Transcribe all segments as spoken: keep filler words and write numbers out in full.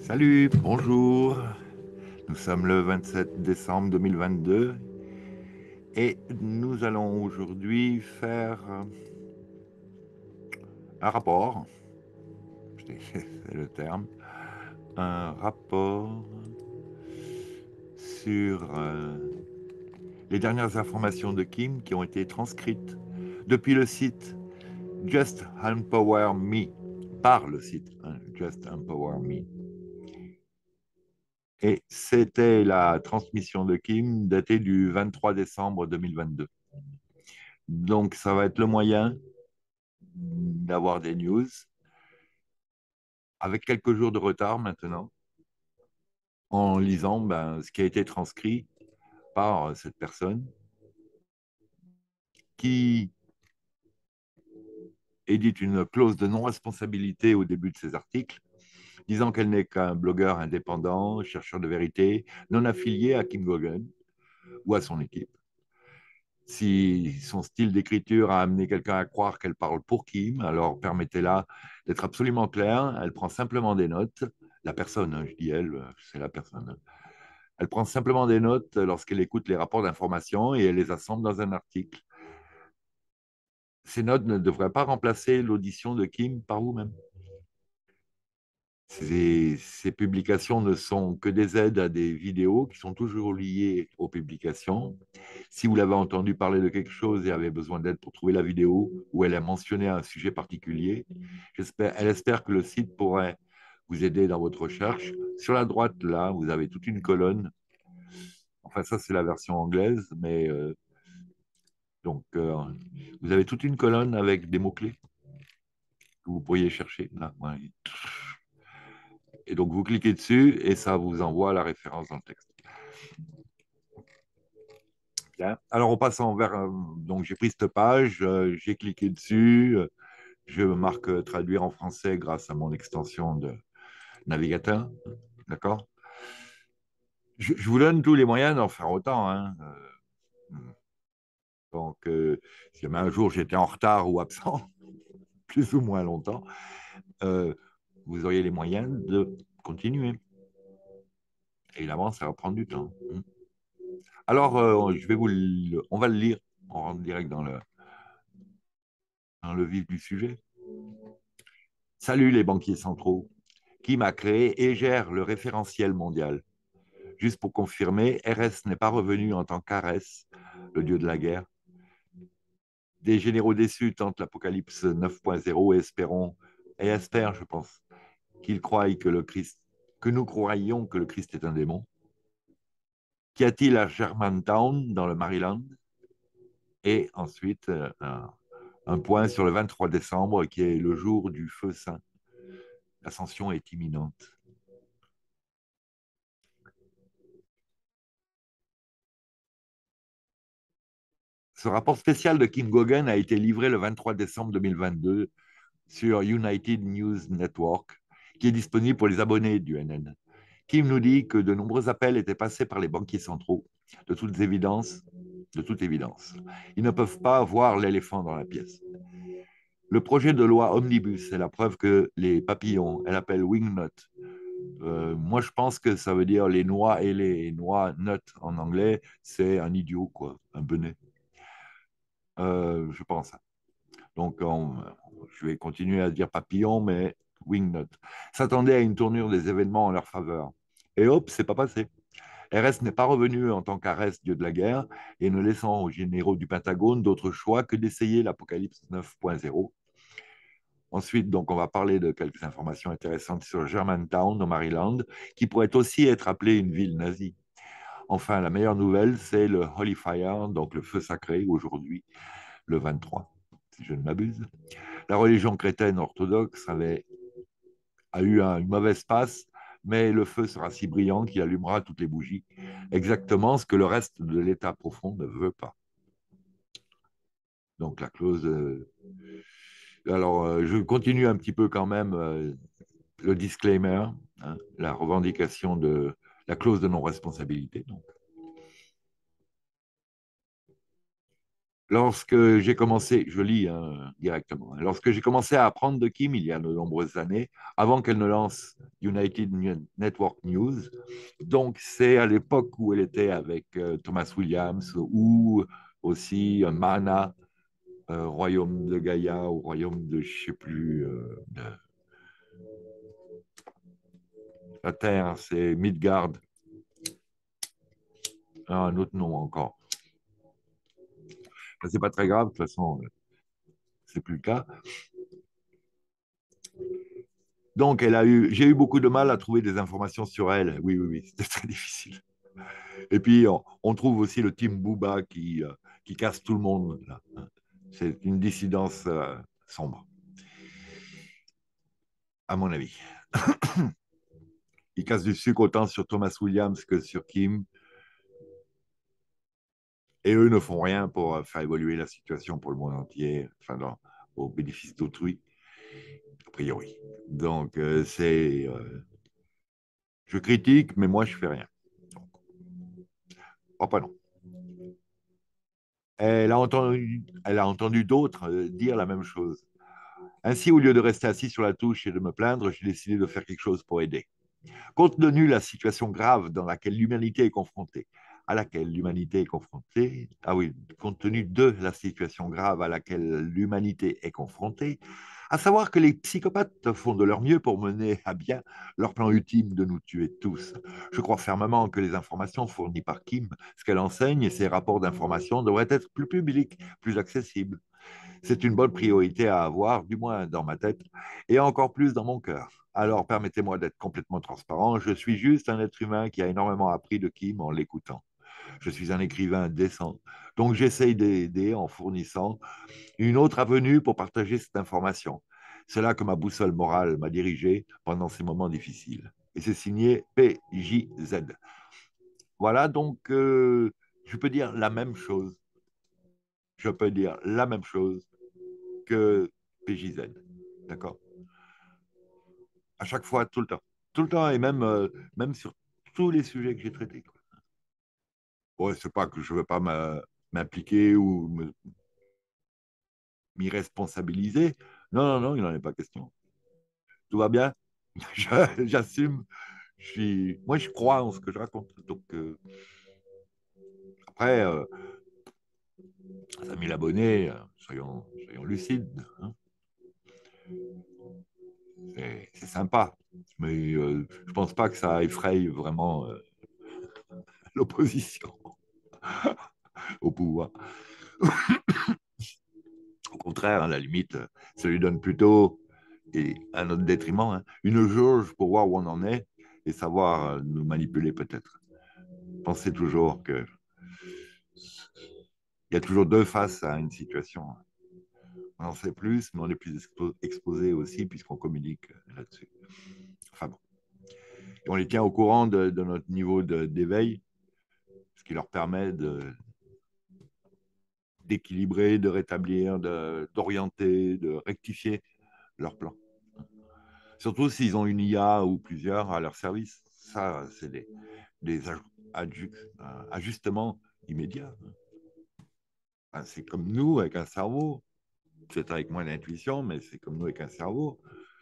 Salut, bonjour. Nous sommes le vingt-sept décembre deux mille vingt-deux et nous allons aujourd'hui faire euh, un rapport, c'est le terme, un rapport sur euh, les dernières informations de Kim qui ont été transcrites depuis le site Just Empower Me, par le site hein, Just Empower Me. Et c'était la transmission de Kim datée du vingt-trois décembre deux mille vingt-deux. Donc, ça va être le moyen d'avoir des news avec quelques jours de retard maintenant, en lisant ben, ce qui a été transcrit par cette personne qui édite une clause de non-responsabilité au début de ses articles, disant qu'elle n'est qu'un blogueur indépendant, chercheur de vérité, non affilié à Kim Gogan ou à son équipe. Si son style d'écriture a amené quelqu'un à croire qu'elle parle pour Kim, alors permettez-la d'être absolument claire. Elle prend simplement des notes. La personne, hein, je dis elle, c'est la personne. Elle prend simplement des notes lorsqu'elle écoute les rapports d'information et elle les assemble dans un article. Ces notes ne devraient pas remplacer l'audition de Kim par vous-même. Ces, ces publications ne sont que des aides à des vidéos qui sont toujours liées aux publications. Si vous l'avez entendu parler de quelque chose et avez besoin d'aide pour trouver la vidéo où elle a mentionné un sujet particulier, j'espère, elle espère que le site pourrait vous aider dans votre recherche. Sur la droite, là, vous avez toute une colonne. Enfin, ça, c'est la version anglaise, mais euh, donc, euh, vous avez toute une colonne avec des mots-clés que vous pourriez chercher. Là, ouais. Et donc, vous cliquez dessus et ça vous envoie la référence dans le texte. Bien. Alors, on passe en vers. euh, Donc, j'ai pris cette page, euh, j'ai cliqué dessus, euh, je marque euh, traduire en français grâce à mon extension de navigateur. D'accord. je, je vous donne tous les moyens d'en faire autant. Hein. Euh, donc, euh, si jamais un jour j'étais en retard ou absent, plus ou moins longtemps, euh, vous auriez les moyens de continuer. Évidemment, ça va prendre du temps. Alors, euh, je vais vous le- on va le lire. On rentre direct dans le, dans le vif du sujet. Salut les banquiers centraux. Kim a créé et gère le référentiel mondial. Juste pour confirmer, R S n'est pas revenu en tant qu'Arès, le dieu de la guerre. Des généraux déçus tentent l'Apocalypse neuf point zéro et espérons, et espèrent, je pense, qu'ils croient que le Christ, que nous croyons que le Christ est un démon. Qu'y a-t-il à Germantown, dans le Maryland? Et ensuite, euh, un, un point sur le vingt-trois décembre, qui est le jour du feu saint. L'ascension est imminente. Ce rapport spécial de Kim Gogan a été livré le vingt-trois décembre deux mille vingt-deux sur United News Network, qui est disponible pour les abonnés du N N. Kim nous dit que de nombreux appels étaient passés par les banquiers centraux, de toute évidence, de toute évidence. Ils ne peuvent pas voir l'éléphant dans la pièce. Le projet de loi Omnibus est la preuve que les papillons, elle appelle wingnut. Euh, moi, je pense que ça veut dire les noix et les noix nut en anglais, c'est un idiot, quoi, un benet. Euh, je pense. Donc, on, je vais continuer à dire papillon, mais wingnut. S'attendait à une tournure des événements en leur faveur. Et hop, c'est pas passé. R S n'est pas revenu en tant qu'Arès, dieu de la guerre, et ne laissant aux généraux du Pentagone d'autre choix que d'essayer l'Apocalypse neuf point zéro. Ensuite, donc, on va parler de quelques informations intéressantes sur Germantown, au Maryland, qui pourrait aussi être appelée une ville nazie. Enfin, la meilleure nouvelle, c'est le Holy Fire, donc le feu sacré, aujourd'hui, le vingt-trois, si je ne m'abuse. La religion chrétienne orthodoxe avait, a eu un, une mauvaise passe, mais le feu sera si brillant qu'il allumera toutes les bougies. Exactement ce que le reste de l'état profond ne veut pas. Donc la clause. Euh... Alors, euh, je continue un petit peu quand même euh, le disclaimer, hein, la revendication de la clause de non-responsabilité. Donc. Lorsque j'ai commencé, je lis hein, directement, hein. Lorsque j'ai commencé à apprendre de Kim il y a de nombreuses années, avant qu'elle ne lance United Network News, donc c'est à l'époque où elle était avec euh, Thomas Williams ou aussi euh, Mana, euh, Royaume de Gaïa ou Royaume de, je sais plus, euh, de la Terre, c'est Midgard, ah, un autre nom encore. C'est pas très grave, de toute façon, euh, c'est plus le cas. Donc, elle a eu, j'ai eu beaucoup de mal à trouver des informations sur elle. Oui, oui, oui, c'était très difficile. Et puis, on, on trouve aussi le team Booba qui, euh, qui casse tout le monde, là. C'est une dissidence euh, sombre, à mon avis. Ils cassent du sucre autant sur Thomas Williams que sur Kim, et eux ne font rien pour euh, faire évoluer la situation pour le monde entier, enfin, dans- au bénéfice d'autrui, a priori. Donc, euh, c'est. Euh, je critique, mais moi, je fais rien. Donc, oh, pas non. Elle a entendu, elle a entendu d'autres euh, dire la même chose. Ainsi, au lieu de rester assis sur la touche et de me plaindre, j'ai décidé de faire quelque chose pour aider. Compte tenu de la situation grave dans laquelle l'humanité est confrontée, à laquelle l'humanité est confrontée, ah oui, compte tenu de la situation grave à laquelle l'humanité est confrontée, à savoir que les psychopathes font de leur mieux pour mener à bien leur plan ultime de nous tuer tous. Je crois fermement que les informations fournies par Kim, ce qu'elle enseigne et ses rapports d'information devraient être plus publics, plus accessibles. C'est une bonne priorité à avoir, du moins dans ma tête, et encore plus dans mon cœur. Alors permettez-moi d'être complètement transparent, je suis juste un être humain qui a énormément appris de Kim en l'écoutant. Je suis un écrivain décent, donc j'essaye d'aider en fournissant une autre avenue pour partager cette information. C'est là que ma boussole morale m'a dirigé pendant ces moments difficiles. Et c'est signé P J Z. Voilà, donc euh, je peux dire la même chose. Je peux dire la même chose que P J Z. D'accord? À chaque fois, tout le temps. Tout le temps, et même, euh, même sur tous les sujets que j'ai traités. Quoi. Ouais, c'est pas que je ne veux pas m'impliquer ou m'y responsabiliser. Non, non, non, il n'en est pas question. Tout va bien. J'assume. Je suis... Moi, je crois en ce que je raconte. Donc, euh, après, euh, cinq mille abonnés, euh, soyons, soyons lucides. Hein. C'est sympa. Mais euh, je ne pense pas que ça effraie vraiment euh, l'opposition au pouvoir. Au contraire, à la limite, ça lui donne plutôt, et à notre détriment, hein, une jauge pour voir où on en est et savoir euh, nous manipuler peut-être. Pensez toujours qu'il y a toujours deux faces à une situation. On en sait plus, mais on est plus expo exposé aussi puisqu'on communique là-dessus. Enfin bon. Et on les tient au courant de, de notre niveau d'éveil, ce qui leur permet d'équilibrer, de, de rétablir, d'orienter, de, de rectifier leur plan. Surtout s'ils ont une I A ou plusieurs à leur service. Ça, c'est des, des ajustements immédiats. Enfin, c'est comme nous avec un cerveau. C'est avec moins d'intuition, mais c'est comme nous avec un cerveau.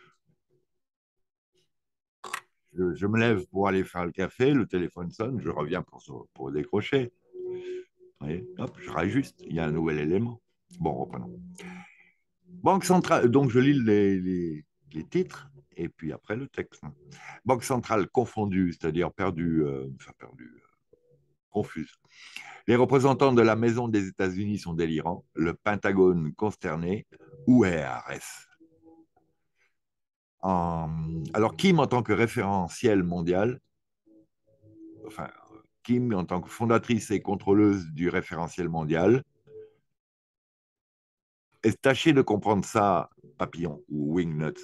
Je, je, me lève pour aller faire le café, le téléphone sonne, je reviens pour, pour décrocher. Et hop, je rajuste, il y a un nouvel élément. Bon, reprenons. Banque centrale, donc je lis les, les, les titres et puis après le texte. Banque centrale confondue, c'est-à-dire perdue, euh, enfin perdue, euh, confuse. Les représentants de la Maison des États-Unis sont délirants, le Pentagone consterné. Où est Arès? En... Alors, Kim, en tant que référentiel mondial, enfin, Kim, en tant que fondatrice et contrôleuse du référentiel mondial, est tâchez de comprendre ça, papillon ou wingnuts.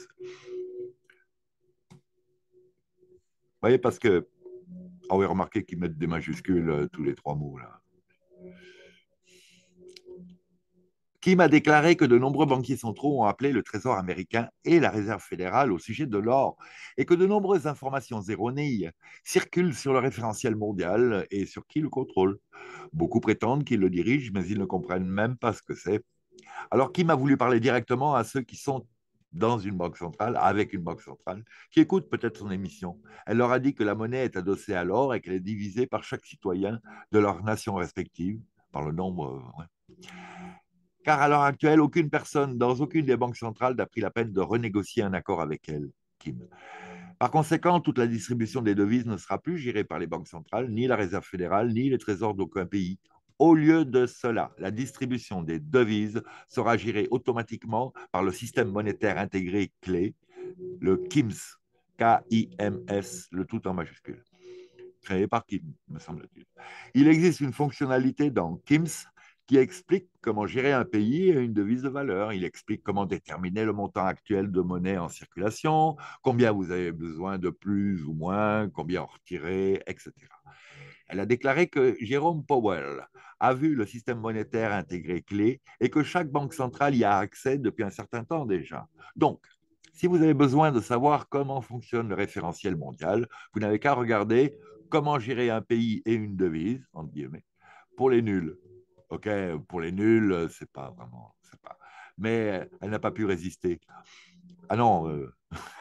Vous voyez, parce que, ah oui, remarquez qu'ils mettent des majuscules euh, tous les trois mots, là. Kim a déclaré que de nombreux banquiers centraux ont appelé le Trésor américain et la Réserve fédérale au sujet de l'or et que de nombreuses informations erronées circulent sur le référentiel mondial et sur qui le contrôle. Beaucoup prétendent qu'ils le dirigent, mais ils ne comprennent même pas ce que c'est. Alors, Kim a voulu parler directement à ceux qui sont dans une banque centrale, avec une banque centrale, qui écoutent peut-être son émission. Elle leur a dit que la monnaie est adossée à l'or et qu'elle est divisée par chaque citoyen de leur nation respective, par le nombre. Euh, ouais. Car à l'heure actuelle, aucune personne dans aucune des banques centrales n'a pris la peine de renégocier un accord avec elle, Kim. Par conséquent, toute la distribution des devises ne sera plus gérée par les banques centrales, ni la Réserve fédérale, ni les trésors d'aucun pays. Au lieu de cela, la distribution des devises sera gérée automatiquement par le système monétaire intégré clé, le KIMS, K I M S, le tout en majuscule, créé par Kim, me semble-t-il. Il existe une fonctionnalité dans KIMS qui explique comment gérer un pays et une devise de valeur. Il explique comment déterminer le montant actuel de monnaie en circulation, combien vous avez besoin de plus ou moins, combien en retirer, et cetera. Elle a déclaré que Jérôme Powell a vu le système monétaire intégré clé et que chaque banque centrale y a accès depuis un certain temps déjà. Donc, si vous avez besoin de savoir comment fonctionne le référentiel mondial, vous n'avez qu'à regarder comment gérer un pays et une devise, entre guillemets, pour les nuls. OK, pour les nuls, c'est pas vraiment. C'est pas... Mais elle n'a pas pu résister. Ah non, euh...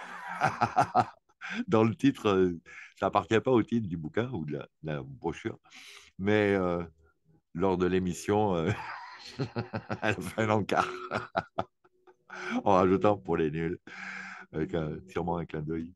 dans le titre, euh, ça appartient pas au titre du bouquin ou de la, de la brochure, mais euh, lors de l'émission, euh, elle a fait un encart en rajoutant pour les nuls, avec un, sûrement un clin d'œil.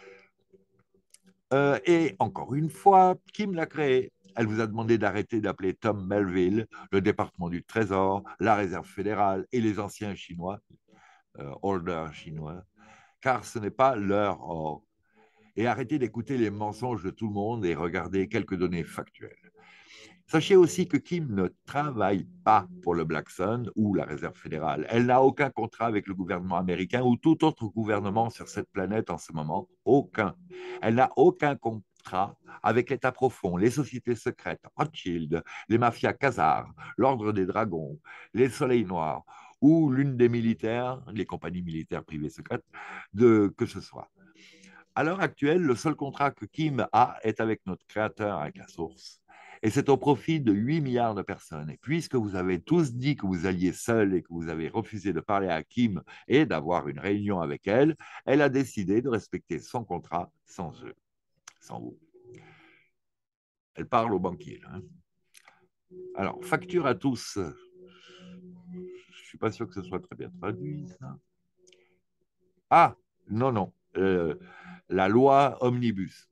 Euh, et encore une fois, Kim l'a créé. Elle vous a demandé d'arrêter d'appeler Tom Melville, le département du Trésor, la Réserve fédérale et les anciens Chinois, euh, order chinois, car ce n'est pas leur or. Et arrêtez d'écouter les mensonges de tout le monde et regardez quelques données factuelles. Sachez aussi que Kim ne travaille pas pour le Blackstone ou la Réserve fédérale. Elle n'a aucun contrat avec le gouvernement américain ou tout autre gouvernement sur cette planète en ce moment. Aucun. Elle n'a aucun contrat avec l'État profond, les sociétés secrètes, Rothschild, les mafias Khazars, l'Ordre des Dragons, les Soleils Noirs ou l'une des militaires, les compagnies militaires privées secrètes, de que ce soit. À l'heure actuelle, le seul contrat que Kim a est avec notre créateur, avec la source. Et c'est au profit de huit milliards de personnes. Et puisque vous avez tous dit que vous alliez seul et que vous avez refusé de parler à Kim et d'avoir une réunion avec elle, elle a décidé de respecter son contrat sans eux, sans vous. Elle parle aux banquiers. Hein. Alors, facture à tous. Je ne suis pas sûr que ce soit très bien traduit, ça. Ah, non, non. Euh, la loi Omnibus.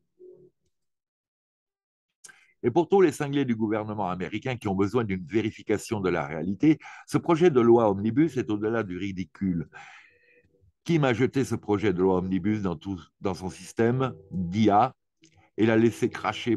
Et pour tous les cinglés du gouvernement américain qui ont besoin d'une vérification de la réalité, ce projet de loi omnibus est au-delà du ridicule. Qui m'a jeté ce projet de loi omnibus dans, tout, dans son système d'I A et l'a laissé cracher,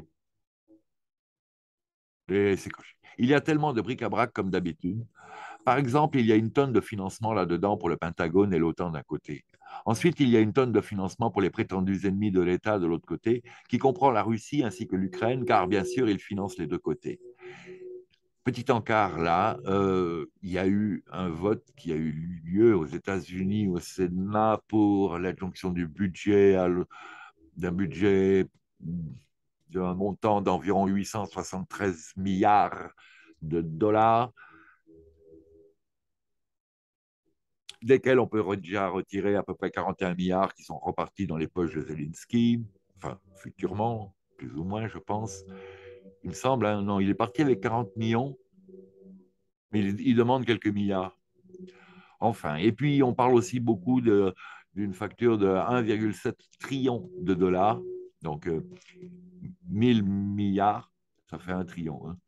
laissé cracher. Il y a tellement de bric-à-brac comme d'habitude. Par exemple, il y a une tonne de financement là-dedans pour le Pentagone et l'OTAN d'un côté. Ensuite, il y a une tonne de financement pour les prétendus ennemis de l'État de l'autre côté, qui comprend la Russie ainsi que l'Ukraine, car bien sûr, ils financent les deux côtés. Petit encart là, euh, il y a eu un vote qui a eu lieu aux États-Unis au Sénat pour l'adjonction du budget d'un budget d'un montant d'environ huit cent soixante-treize milliards de dollars, desquels on peut déjà retirer à peu près quarante et un milliards qui sont repartis dans les poches de Zelensky, enfin futurement, plus ou moins, je pense. Il me semble, hein, non, il est parti avec quarante millions, mais il, il demande quelques milliards. Enfin, et puis on parle aussi beaucoup de, d'une facture de un virgule sept trillion de dollars, donc euh, mille milliards, ça fait un trillion. Hein.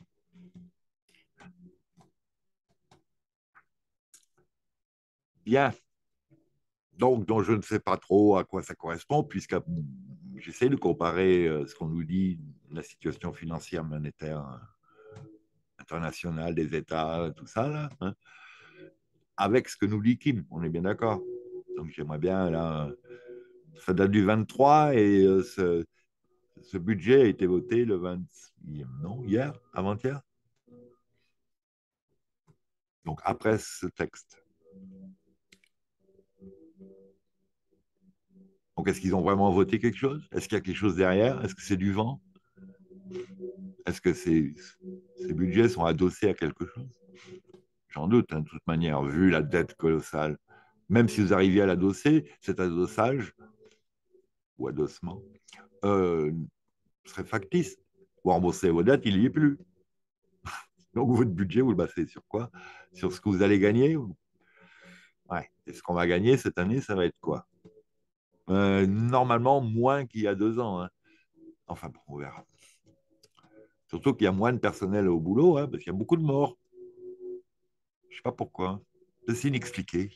Bien, donc, donc je ne sais pas trop à quoi ça correspond, puisque j'essaie de comparer euh, ce qu'on nous dit, la situation financière monétaire internationale des États, tout ça, là, hein, avec ce que nous dit Kim, on est bien d'accord. Donc j'aimerais bien, là, ça date du vingt-trois et euh, ce, ce budget a été voté le vingt, non, hier, avant-hier. Donc, après ce texte. Donc, est-ce qu'ils ont vraiment voté quelque chose? Est-ce qu'il y a quelque chose derrière? Est-ce que c'est du vent? Est-ce que ces, ces budgets sont adossés à quelque chose? J'en doute, hein, de toute manière, vu la dette colossale. Même si vous arriviez à l'adosser, cet adossage ou adossement euh, serait factice. Vous remboursez vos dettes, il n'y est plus. Donc, votre budget, vous le basez sur quoi? Sur ce que vous allez gagner? Ouais. Et ce qu'on va gagner cette année, ça va être quoi? Euh, normalement, moins qu'il y a deux ans, hein. Enfin, bon, on verra. Surtout qu'il y a moins de personnel au boulot, hein, parce qu'il y a beaucoup de morts. Je ne sais pas pourquoi. C'est inexpliqué.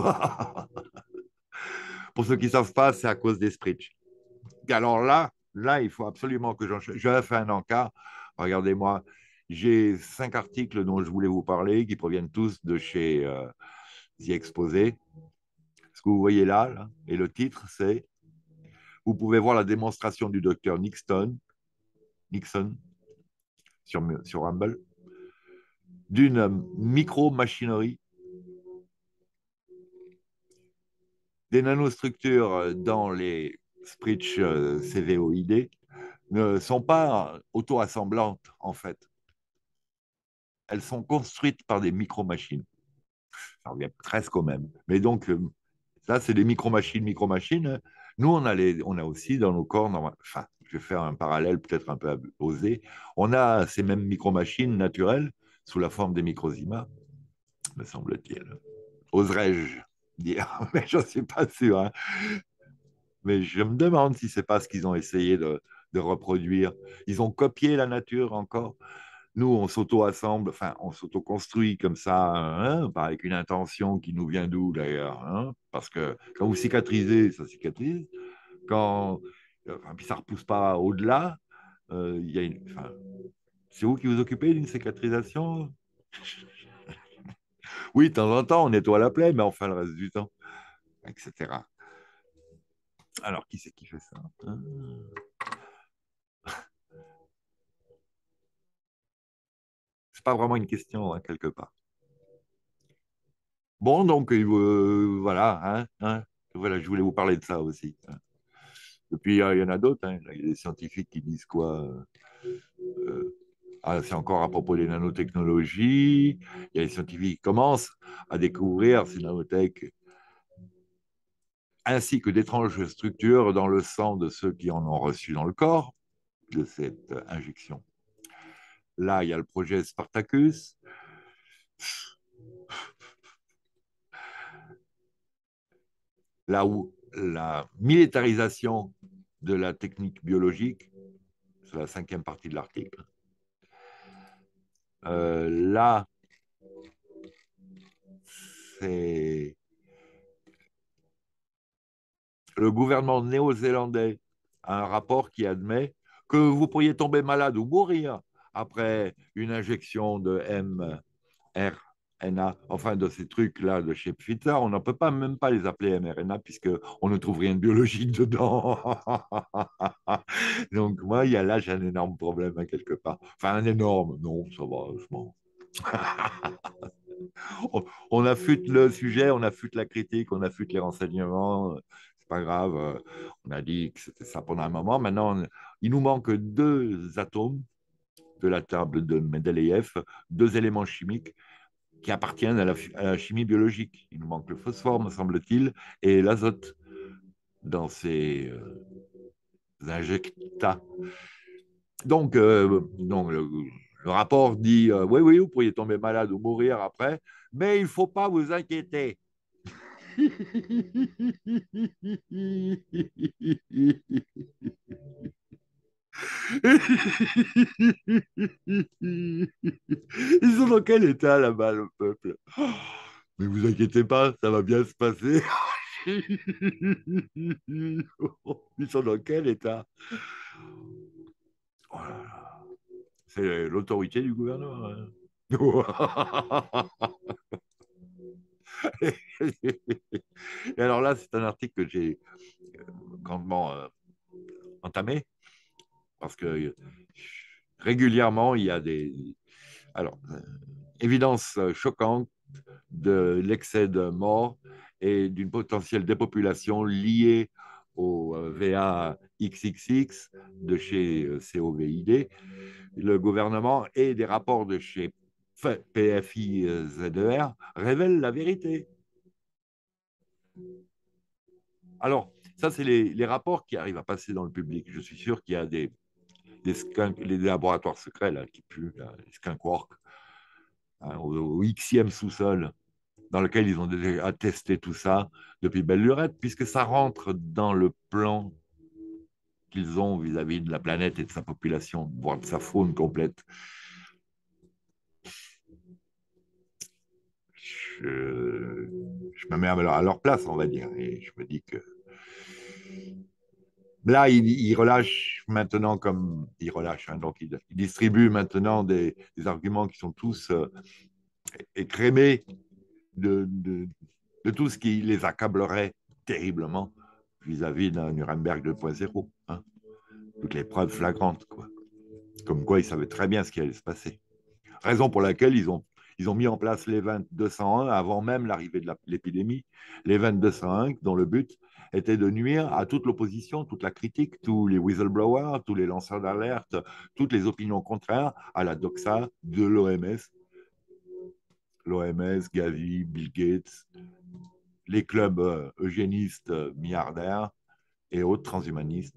Pour ceux qui ne savent pas, c'est à cause des Spritch. Alors là, là, il faut absolument que j'en... Je vais faire un encart. Regardez-moi, j'ai cinq articles dont je voulais vous parler qui proviennent tous de chez euh, The Exposé. Ce que vous voyez là, là, et le titre, c'est vous pouvez voir la démonstration du docteur Nixon, Nixon sur, sur Rumble, d'une micro-machinerie, des nanostructures dans les Spritch C V O I D ne sont pas auto-assemblantes, en fait. Elles sont construites par des micro-machines. Ça revient presque au même. Mais donc, ça, c'est des micro-machines, micro-machines. Nous, on a, les, on a aussi dans nos corps, enfin, je vais faire un parallèle peut-être un peu osé, on a ces mêmes micro-machines naturelles sous la forme des microzymas, me semble-t-il. Oserais-je dire, mais je ne suis pas sûr. Hein. Mais je me demande si ce n'est pas ce qu'ils ont essayé de, de reproduire. Ils ont copié la nature encore. Nous, on s'auto-assemble, enfin, on s'auto-construit comme ça, hein, avec une intention qui nous vient d'où d'ailleurs, hein, parce que quand vous cicatrisez, ça cicatrise. Quand, enfin, puis ça ne repousse pas au-delà. Euh, il y a une, enfin, c'est vous qui vous occupez d'une cicatrisation? Oui, de temps en temps, on nettoie la plaie, mais enfin, le reste du temps, et cetera. Alors, qui c'est qui fait ça? Hein. C'est pas vraiment une question, hein, quelque part. Bon, donc, euh, voilà, hein, hein, voilà, je voulais vous parler de ça aussi. Hein. Et puis, euh, il y en a d'autres. Hein. Il y a des scientifiques qui disent quoi euh, ah, c'est encore à propos des nanotechnologies. Il y a des scientifiques qui commencent à découvrir ces nanotech ainsi que d'étranges structures dans le sang de ceux qui en ont reçu dans le corps de cette euh, injection. Là, il y a le projet Spartacus. Là où la militarisation de la technique biologique, c'est la cinquième partie de l'article. Euh, là, c'est le gouvernement néo-zélandais a un rapport qui admet que vous pourriez tomber malade ou mourir après une injection de M R N A, enfin de ces trucs-là de chez Pfizer. On ne peut pas même pas les appeler m R N A puisqu'on ne trouve rien de biologique dedans. Donc moi, il y a là, j'ai un énorme problème à quelque part. Enfin, un énorme, non, ça va, je m'en on, on affûte le sujet, on affûte la critique, on affûte les renseignements. C'est pas grave. euh, On a dit que c'était ça pendant un moment. Maintenant, on- il nous manque deux atomes de la table de Mendeleïev, deux éléments chimiques qui appartiennent à la, à la chimie biologique. Il nous manque le phosphore, me semble-t-il, et l'azote dans ces euh, injectats. Donc, euh, donc le, le rapport dit euh, oui, oui, vous pourriez tomber malade ou mourir après, mais il ne faut pas vous inquiéter. Ils sont dans quel état là-bas, le peuple? Mais vous inquiétez pas, ça va bien se passer. Ils sont dans quel état? Oh là là. C'est l'autorité du gouvernement. Hein. Et alors là, c'est un article que j'ai grandement euh, entamé parce que euh, régulièrement, il y a des... Alors, euh, évidence choquante, de l'excès de morts et d'une potentielle dépopulation liée au V A X X X de chez COVID. Le gouvernement et des rapports de chez P F I Z E R révèlent la vérité. Alors, ça, c'est les, les rapports qui arrivent à passer dans le public. Je suis sûr qu'il y a des, des, skunk, les laboratoires secrets là, qui puent, là, les skunkworks, hein, au, au Xème sous-sol, dans lequel ils ont déjà testé tout ça depuis belle lurette, puisque ça rentre dans le plan qu'ils ont vis-à-vis de la planète et de sa population, voire de sa faune complète. Je, je me mets à leur place, on va dire, et je me dis que là, il, il relâche maintenant comme il relâche, hein, donc il, il, distribue maintenant des, des, arguments qui sont tous euh, écrémés de, de, de tout ce qui les accablerait terriblement vis-à-vis d'un Nuremberg deux point zéro. Hein. Toutes les preuves flagrantes, quoi. Comme quoi ils savaient très bien ce qui allait se passer. Raison pour laquelle ils ont, ils ont mis en place l'Event deux cent un avant même l'arrivée de l'épidémie. L'Event deux cent un, dont le but était de nuire à toute l'opposition, toute la critique, tous les whistleblowers, tous les lanceurs d'alerte, toutes les opinions contraires à la doxa de l'O M S. L'O M S, Gavi, Bill Gates, les clubs euh, eugénistes euh, milliardaires et autres transhumanistes.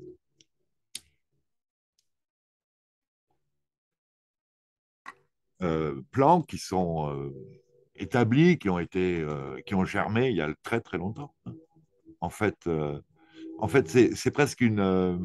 Euh, plans qui sont euh, établis, qui ont été, euh, qui ont germé il y a très très longtemps. En fait, euh, en fait, c'est presque une euh,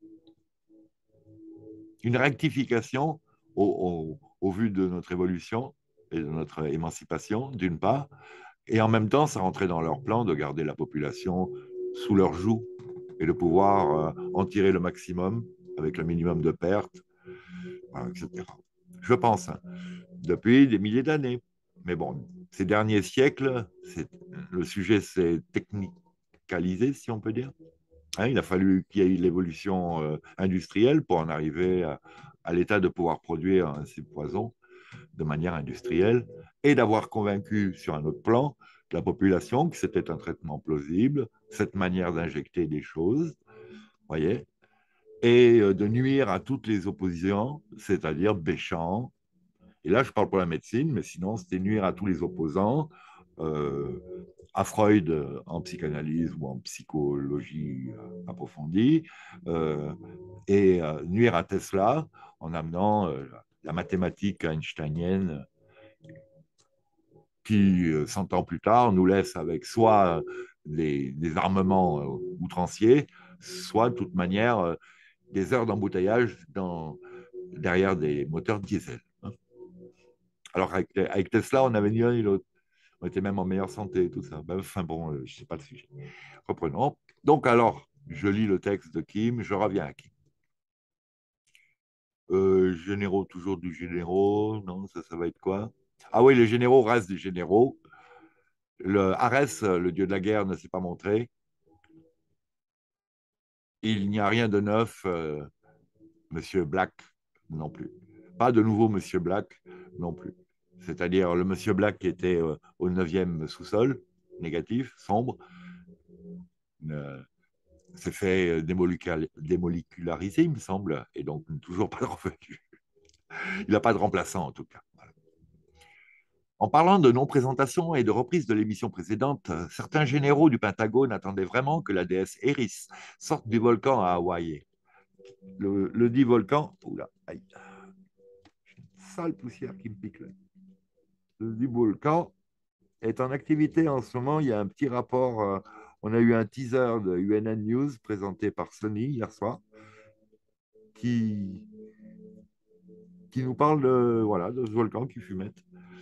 une rectification au, au, au, vu de notre évolution et de notre émancipation, d'une part, et en même temps, ça rentrait dans leur plan de garder la population sous leur joug et de pouvoir euh, en tirer le maximum avec le minimum de pertes, et cetera. Je pense, hein, depuis des milliers d'années. Mais bon, ces derniers siècles, le sujet s'est technicalisé, si on peut dire. Hein, il a fallu qu'il y ait l'évolution euh, industrielle pour en arriver à, à l'état de pouvoir produire hein, ces poisons de manière industrielle et d'avoir convaincu sur un autre plan la population que c'était un traitement plausible, cette manière d'injecter des choses, voyez, et euh, de nuire à toutes les oppositions, c'est-à-dire Béchamp. Et là, je parle pour la médecine, mais sinon, c'était nuire à tous les opposants, euh, à Freud euh, en psychanalyse ou en psychologie euh, approfondie, euh, et euh, nuire à Tesla en amenant euh, la mathématique einsteinienne qui, euh, cent ans plus tard, nous laisse avec soit des, des armements euh, outranciers, soit de toute manière euh, des heures d'embouteillage dans, derrière des moteurs diesel. Hein. Alors avec, avec Tesla, on avait ni l'un ni l'autre. On était même en meilleure santé et tout ça. Ben, enfin bon, euh, je ne sais pas le sujet. Reprenons. Donc alors, je lis le texte de Kim, je reviens à Kim. Euh, généraux, toujours du généraux. Non, ça, ça va être quoi? Ah oui, les généraux restent des généraux. Le Arès, le dieu de la guerre, ne s'est pas montré. Il n'y a rien de neuf, euh, Monsieur Black non plus. Pas de nouveau Monsieur Black non plus. C'est-à-dire le Monsieur Black qui était euh, au neuvième sous-sol, négatif, sombre, euh, s'est fait démoléculariser, il me semble, et donc toujours pas de revenu. Il n'a pas de remplaçant, en tout cas. Voilà. En parlant de non-présentation et de reprise de l'émission précédente, certains généraux du Pentagone attendaient vraiment que la déesse Eris sorte du volcan à Hawaï. Le, le dit volcan, oula, aïe, une sale poussière qui me pique là. Le dit volcan est en activité en ce moment. Il y a un petit rapport, euh, on a eu un teaser de U N N News présenté par Sony hier soir qui, qui nous parle de, voilà, de ce volcan qui fumette.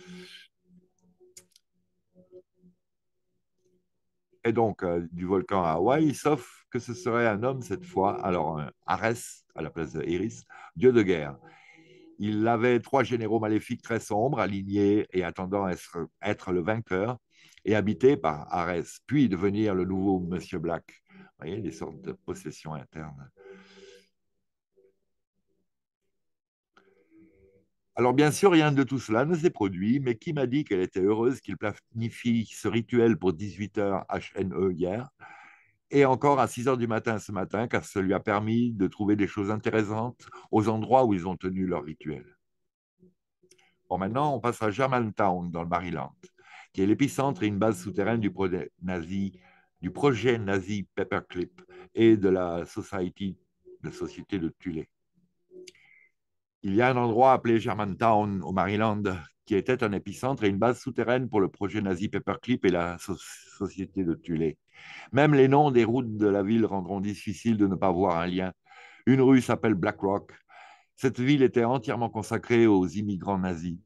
Et donc, euh, du volcan à Hawaï, sauf que ce serait un homme cette fois, alors un Arès à la place de Iris, dieu de guerre. Il avait trois généraux maléfiques très sombres, alignés et attendant à être, être le vainqueur, et habités par Arès, puis devenir le nouveau Monsieur Black. Vous voyez, des sortes de possessions internes. Alors bien sûr, rien de tout cela ne s'est produit, mais qui m'a dit qu'elle était heureuse qu'il planifie ce rituel pour dix-huit heures H N E hier, et encore à six heures du matin ce matin, car ça lui a permis de trouver des choses intéressantes aux endroits où ils ont tenu leur rituel. Bon, maintenant, on passe à Germantown, dans le Maryland, qui est l'épicentre et une base souterraine du projet nazi, du projet nazi Paperclip et de la Society, de Société de Tulé. Il y a un endroit appelé Germantown, au Maryland, qui était un épicentre et une base souterraine pour le projet nazi Paperclip et la so Société de Tulé. Même les noms des routes de la ville rendront difficile de ne pas voir un lien. Une rue s'appelle Black Rock. Cette ville était entièrement consacrée aux immigrants nazis.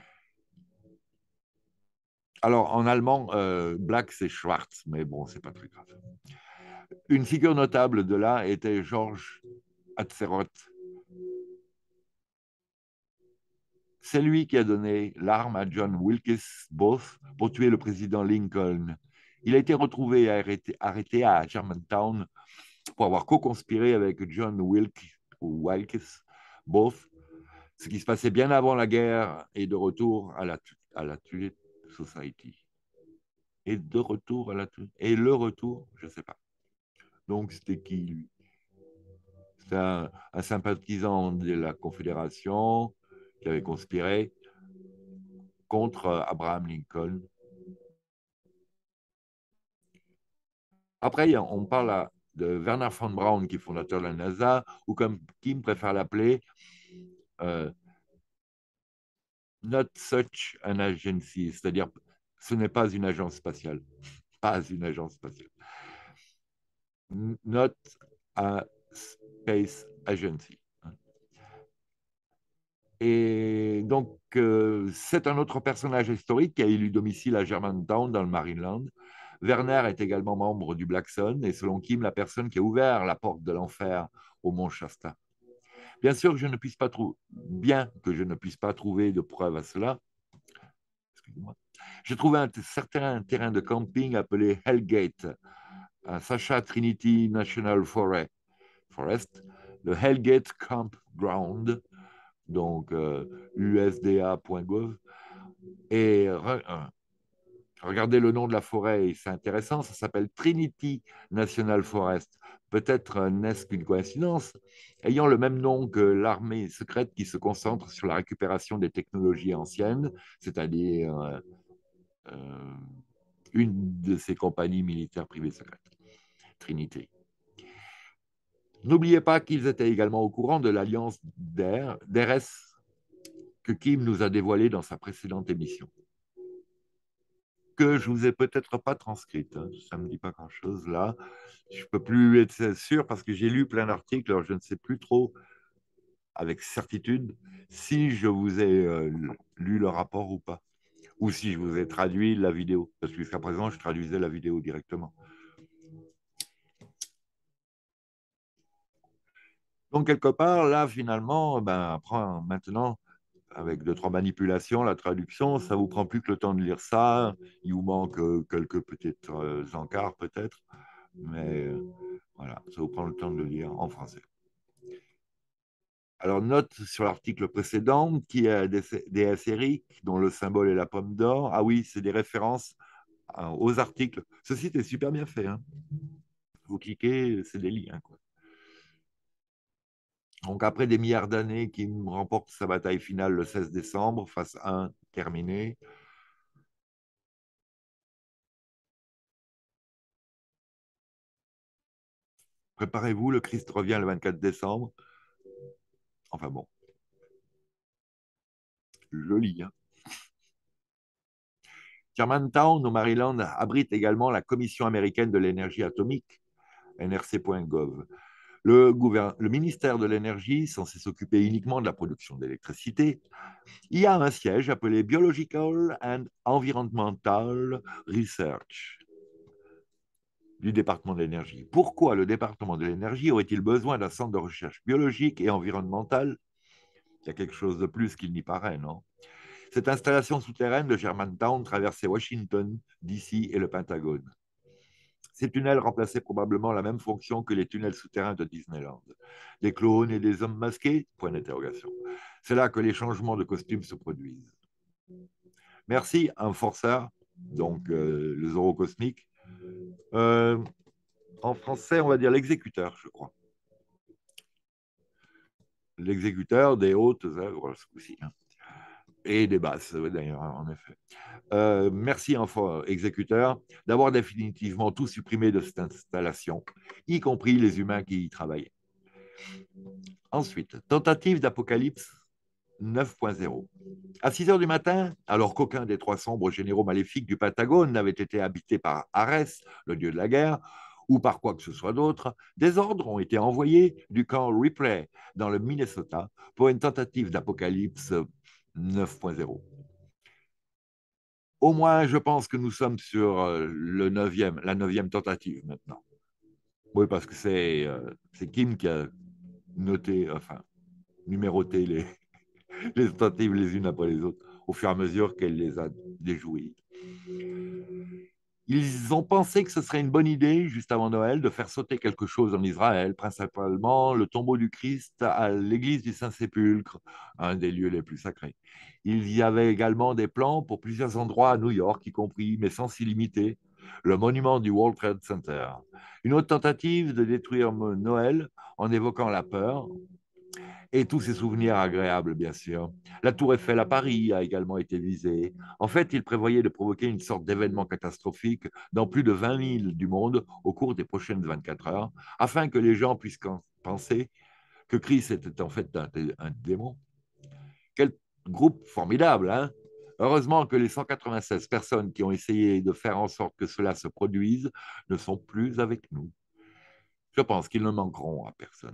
Alors, en allemand, euh, Black, c'est Schwarz, mais bon, c'est pas très grave. Une figure notable de là était Georges Atzerodt. C'est lui qui a donné l'arme à John Wilkes Booth pour tuer le président Lincoln. Il a été retrouvé et arrêté, arrêté à Germantown pour avoir co-conspiré avec John Wilkes, ou Wilkes Booth, ce qui se passait bien avant la guerre et de retour à la, à la Tulip Society. Et de retour à la et le retour, je ne sais pas. Donc c'était qui lui? C'était un, un sympathisant de la Confédération qui avait conspiré contre Abraham Lincoln. Après, on parle de Werner von Braun, qui est fondateur de la NASA, ou comme Kim préfère l'appeler, euh, not such an agency, c'est-à-dire ce n'est pas une agence spatiale. Pas une agence spatiale. Not a space agency. Et donc, euh, c'est un autre personnage historique qui a élu domicile à Germantown, dans le Maryland. Werner est également membre du Black Sun et, selon Kim, la personne qui a ouvert la porte de l'enfer au mont Shasta. Bien sûr, je ne puisse pas trouver, bien que je ne puisse pas trouver de preuves à cela, excusez-moi, j'ai trouvé un certain terrain de camping appelé Hellgate, à Sacha Trinity National Forest, le Hellgate Campground, donc euh, U S D A point gov. Et re, euh, regardez le nom de la forêt, c'est intéressant, ça s'appelle Trinity National Forest. Peut-être euh, n'est-ce qu'une coïncidence, ayant le même nom que l'armée secrète qui se concentre sur la récupération des technologies anciennes, c'est-à-dire euh, euh, une de ces compagnies militaires privées secrètes, Trinity. N'oubliez pas qu'ils étaient également au courant de l'alliance d'R S que Kim nous a dévoilée dans sa précédente émission, que je vous ai peut-être pas transcrite. Hein. Ça ne me dit pas grand-chose là. Je ne peux plus être sûr parce que j'ai lu plein d'articles, alors je ne sais plus trop avec certitude si je vous ai euh, lu le rapport ou pas, ou si je vous ai traduit la vidéo, parce que jusqu'à présent, je traduisais la vidéo directement. Donc, quelque part, là, finalement, ben, prend maintenant, avec deux, trois manipulations, la traduction, ça vous prend plus que le temps de lire ça. Il vous manque euh, quelques petites euh, encarts, peut-être, mais euh, voilà, ça vous prend le temps de le lire en français. Alors, note sur l'article précédent qui est des, des S R I, dont le symbole est la pomme d'or. Ah oui, c'est des références euh, aux articles. Ce site est super bien fait. Hein. Vous cliquez, c'est des liens. Quoi. Donc, après des milliards d'années, Kim remporte sa bataille finale le seize décembre, phase un terminée. Préparez-vous, le Christ revient le vingt-quatre décembre. Enfin bon, joli. Hein. Germantown, au Maryland, abrite également la Commission américaine de l'énergie atomique, N R C point gov. Le, le ministère de l'Énergie, censé s'occuper uniquement de la production d'électricité, y a un siège appelé Biological and Environmental Research du département de l'énergie. Pourquoi le département de l'énergie aurait-il besoin d'un centre de recherche biologique et environnementale? Il y a quelque chose de plus qu'il n'y paraît, non? Cette installation souterraine de Germantown traversait Washington, D C et le Pentagone. Ces tunnels remplaçaient probablement la même fonction que les tunnels souterrains de Disneyland. Des clones et des hommes masqués? Point d'interrogation. C'est là que les changements de costume se produisent. Merci, un forceur, donc euh, le Zorro cosmique. Euh, en français, on va dire l'exécuteur, je crois. L'exécuteur des hautes œuvres, ce coup-ci, hein. Et des basses, d'ailleurs, en effet. Euh, merci, enfant exécuteur, d'avoir définitivement tout supprimé de cette installation, y compris les humains qui y travaillaient. Ensuite, tentative d'apocalypse neuf point zéro. À six heures du matin, alors qu'aucun des trois sombres généraux maléfiques du Pentagone n'avait été habité par Arès, le dieu de la guerre, ou par quoi que ce soit d'autre, des ordres ont été envoyés du camp Ripley dans le Minnesota pour une tentative d'apocalypse neuf point zéro. Au moins, je pense que nous sommes sur euh, le neuvième, la neuvième tentative maintenant. Oui, parce que c'est euh, c'est Kim qui a noté, enfin, numéroté les, les tentatives les unes après les autres, au fur et à mesure qu'elle les a déjouées. Ils ont pensé que ce serait une bonne idée, juste avant Noël, de faire sauter quelque chose en Israël, principalement le tombeau du Christ à l'église du Saint-Sépulcre, un des lieux les plus sacrés. Il y avait également des plans pour plusieurs endroits à New York, y compris, mais sans s'y limiter, le monument du World Trade Center. Une autre tentative de détruire Noël en évoquant la peur, et tous ces souvenirs agréables, bien sûr. La Tour Eiffel à Paris a également été visée. En fait, il prévoyait de provoquer une sorte d'événement catastrophique dans plus de vingt villes du monde au cours des prochaines vingt-quatre heures, afin que les gens puissent penser que Christ était en fait un, un démon. Quel groupe formidable, hein? Heureusement que les cent quatre-vingt-seize personnes qui ont essayé de faire en sorte que cela se produise ne sont plus avec nous. Je pense qu'ils ne manqueront à personne.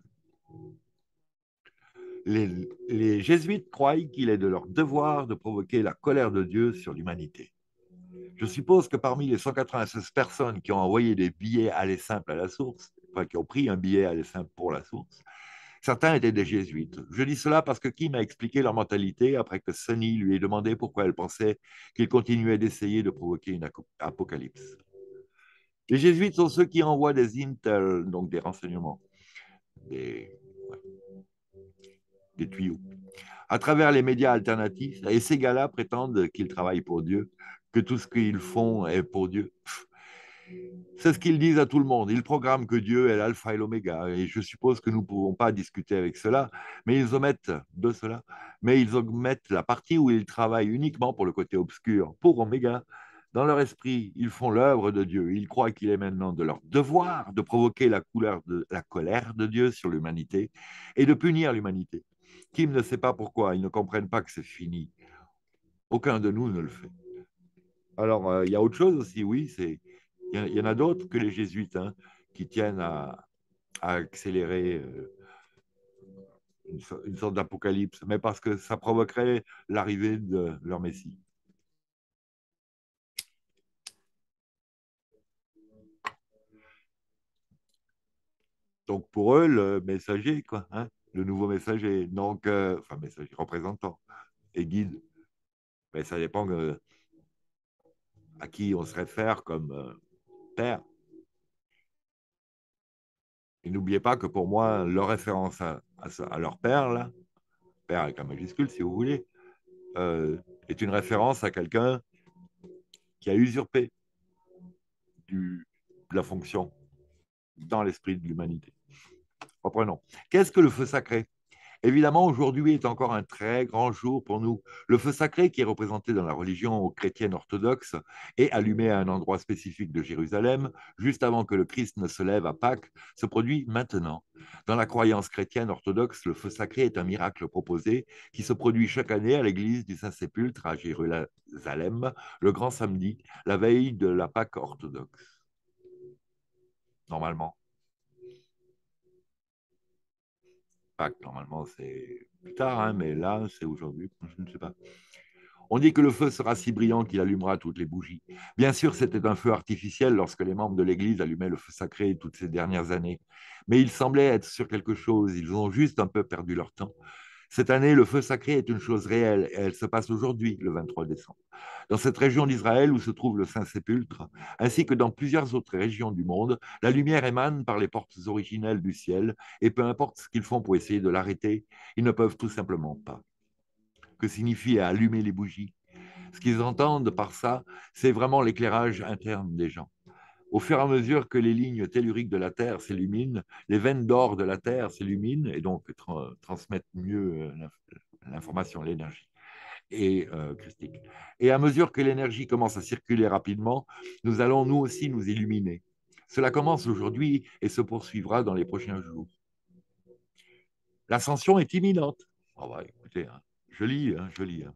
Les, les jésuites croient qu'il est de leur devoir de provoquer la colère de Dieu sur l'humanité. Je suppose que parmi les cent quatre-vingt-seize personnes qui ont envoyé des billets aller simple à la source, enfin qui ont pris un billet aller simple pour la source, certains étaient des jésuites. Je dis cela parce que Kim a expliqué leur mentalité après que Sunny lui ait demandé pourquoi elle pensait qu'ils continuaient d'essayer de provoquer une apocalypse. Les jésuites sont ceux qui envoient des intel, donc des renseignements, des, ouais, des tuyaux, à travers les médias alternatifs. Et ces gars-là prétendent qu'ils travaillent pour Dieu, que tout ce qu'ils font est pour Dieu. C'est ce qu'ils disent à tout le monde. Ils programment que Dieu est l'alpha et l'oméga. Et je suppose que nous ne pouvons pas discuter avec cela, mais ils omettent de cela. Mais ils omettent la partie où ils travaillent uniquement pour le côté obscur, pour oméga. Dans leur esprit, ils font l'œuvre de Dieu. Ils croient qu'il est maintenant de leur devoir de provoquer la, couleur de, la colère de Dieu sur l'humanité et de punir l'humanité. Kim ne sait pas pourquoi. Ils ne comprennent pas que c'est fini. Aucun de nous ne le fait. Alors, euh, il y a autre chose aussi, oui, c'est il y, y, en a d'autres que les jésuites hein, qui tiennent à, à accélérer euh, une, une, sorte d'apocalypse, mais parce que ça provoquerait l'arrivée de leur Messie. Donc pour eux, le messager, quoi, hein, le nouveau messager, donc, euh, enfin messager, représentant et guide, mais ça dépend euh, à qui on se réfère comme euh, père. Et n'oubliez pas que pour moi, leur référence à, à, à leur père, là, père avec un majuscule si vous voulez, euh, est une référence à quelqu'un qui a usurpé du, de la fonction dans l'esprit de l'humanité. Reprenons. Qu'est-ce que le feu sacré? Évidemment, aujourd'hui est encore un très grand jour pour nous. Le feu sacré, qui est représenté dans la religion chrétienne orthodoxe, est allumé à un endroit spécifique de Jérusalem, juste avant que le Christ ne se lève à Pâques, se produit maintenant. Dans la croyance chrétienne orthodoxe, le feu sacré est un miracle proposé qui se produit chaque année à l'église du Saint-Sépulcre à Jérusalem, le grand samedi, la veille de la Pâque orthodoxe. Normalement. Pâques, normalement, c'est plus tard, hein, mais là, c'est aujourd'hui, je ne sais pas. On dit que le feu sera si brillant qu'il allumera toutes les bougies. Bien sûr, c'était un feu artificiel lorsque les membres de l'Église allumaient le feu sacré toutes ces dernières années. Mais ils semblaient être sur quelque chose, ils ont juste un peu perdu leur temps. Cette année, le feu sacré est une chose réelle et elle se passe aujourd'hui, le vingt-trois décembre. Dans cette région d'Israël où se trouve le Saint-Sépulcre, ainsi que dans plusieurs autres régions du monde, la lumière émane par les portes originelles du ciel et peu importe ce qu'ils font pour essayer de l'arrêter, ils ne peuvent tout simplement pas. que signifie allumer les bougies. Ce qu'ils entendent par ça, c'est vraiment l'éclairage interne des gens. Au fur et à mesure que les lignes telluriques de la Terre s'illuminent, les veines d'or de la Terre s'illuminent et donc tra transmettent mieux euh, l'information, l'énergie et euh, christique. Et à mesure que l'énergie commence à circuler rapidement, nous allons nous aussi nous illuminer. Cela commence aujourd'hui et se poursuivra dans les prochains jours. L'ascension est imminente. Oh bah, écoutez, hein, je lis, hein, je lis. Hein.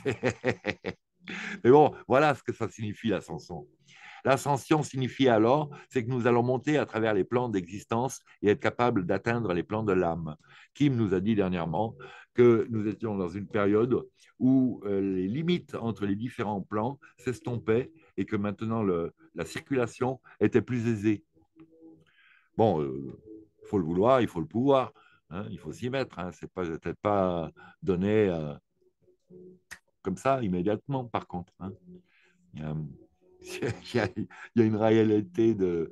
Mais bon, voilà ce que ça signifie l'ascension. L'ascension signifie alors, c'est que nous allons monter à travers les plans d'existence et être capables d'atteindre les plans de l'âme. Kim nous a dit dernièrement que nous étions dans une période où euh, les limites entre les différents plans s'estompaient et que maintenant le, la circulation était plus aisée. Bon, il euh, faut le vouloir, il faut le pouvoir, hein, il faut s'y mettre. Hein, c'est pas, peut-être pas donné euh, comme ça immédiatement, par contre. Hein. Il y a, il y a, il y a une réalité de,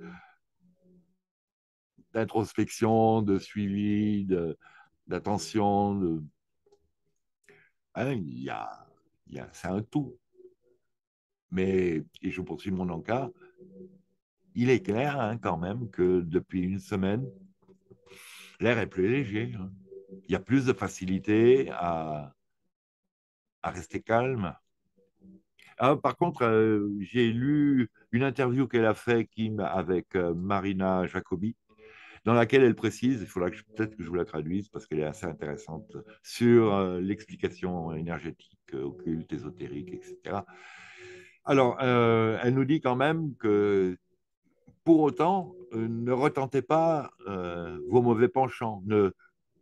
d'introspection, de suivi, de, d'attention. De, hein, il y a, il y a, c'est un tout. Mais, et je poursuis mon encart, il est clair hein, quand même que depuis une semaine, l'air est plus léger. Hein. Il y a plus de facilité à, à rester calme. Ah, par contre, euh, j'ai lu une interview qu'elle a fait Kim avec euh, Marina Jacobi, dans laquelle elle précise, il faudra que je- peut-être que je vous la traduise parce qu'elle est assez intéressante, sur euh, l'explication énergétique, euh, occulte, ésotérique, et cetera. Alors, euh, elle nous dit quand même que pour autant, euh, ne retentez pas euh, vos mauvais penchants. Ne...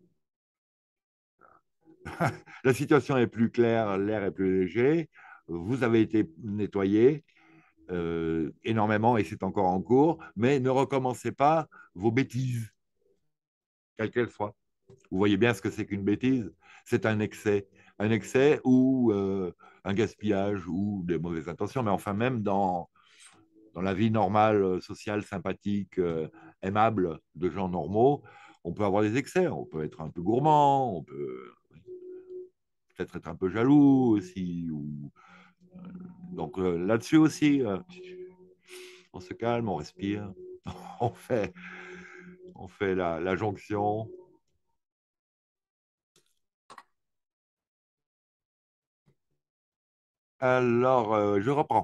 La situation est plus claire, l'air est plus léger, vous avez été nettoyé euh, énormément et c'est encore en cours, mais ne recommencez pas vos bêtises, quelles qu'elles soient. Vous voyez bien ce que c'est qu'une bêtise. C'est un excès. Un excès ou euh, un gaspillage ou des mauvaises intentions. Mais enfin, même dans, dans la vie normale, euh, sociale, sympathique, euh, aimable de gens normaux, on peut avoir des excès. On peut être un peu gourmand, on peut peut-être être un peu jaloux aussi. Ou... Donc euh, là-dessus aussi, euh, on se calme, on respire, on fait, on fait la, la jonction. Alors, euh, je reprends.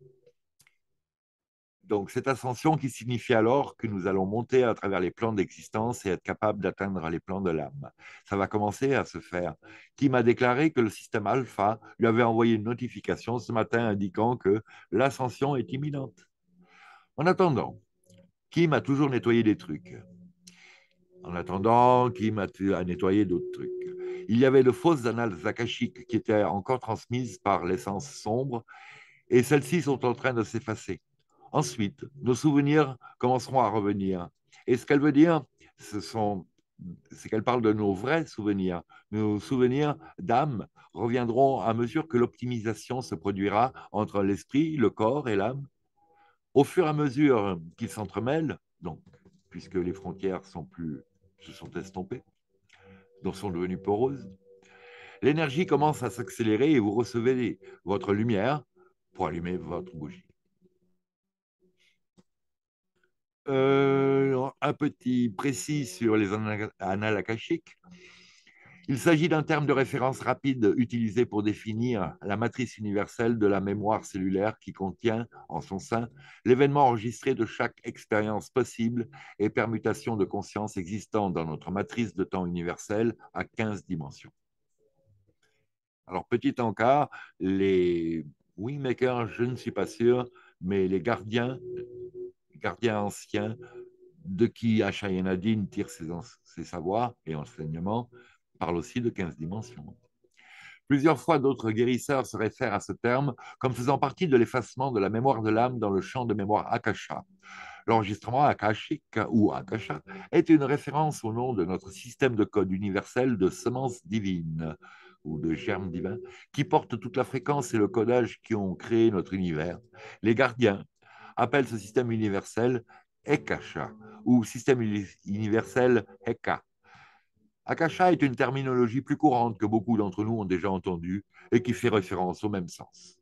Donc, cette ascension qui signifie alors que nous allons monter à travers les plans d'existence et être capable d'atteindre les plans de l'âme. Ça va commencer à se faire. Kim a déclaré que le système alpha lui avait envoyé une notification ce matin indiquant que l'ascension est imminente. En attendant, Kim a toujours nettoyé des trucs. En attendant, Kim a, a nettoyé d'autres trucs. Il y avait de fausses annales akashiques qui étaient encore transmises par l'essence sombre et celles-ci sont en train de s'effacer. Ensuite, nos souvenirs commenceront à revenir. Et ce qu'elle veut dire, ce sont, c'est qu'elle parle de nos vrais souvenirs. Nos souvenirs d'âme reviendront à mesure que l'optimisation se produira entre l'esprit, le corps et l'âme. Au fur et à mesure qu'ils s'entremêlent, donc, puisque les frontières sont plus, se sont estompées, donc sont devenues poreuses, l'énergie commence à s'accélérer et vous recevez votre lumière pour allumer votre bougie. Euh, un petit précis sur les annales akashiques. Il s'agit d'un terme de référence rapide utilisé pour définir la matrice universelle de la mémoire cellulaire qui contient en son sein l'événement enregistré de chaque expérience possible et permutation de conscience existant dans notre matrice de temps universelle à quinze dimensions. Alors, petit encart, les Wingmakers, je ne suis pas sûr, mais les gardiens, gardiens anciens de qui Asha Nadine tire ses, ses savoirs et enseignements, parle aussi de quinze dimensions. Plusieurs fois, d'autres guérisseurs se réfèrent à ce terme comme faisant partie de l'effacement de la mémoire de l'âme dans le champ de mémoire Akasha. L'enregistrement akashique ou Akasha est une référence au nom de notre système de code universel de semences divines ou de germes divins qui portent toute la fréquence et le codage qui ont créé notre univers. Les gardiens appellent ce système universel Ekasha ou système universel Heka. Akasha est une terminologie plus courante que beaucoup d'entre nous ont déjà entendue et qui fait référence au même sens.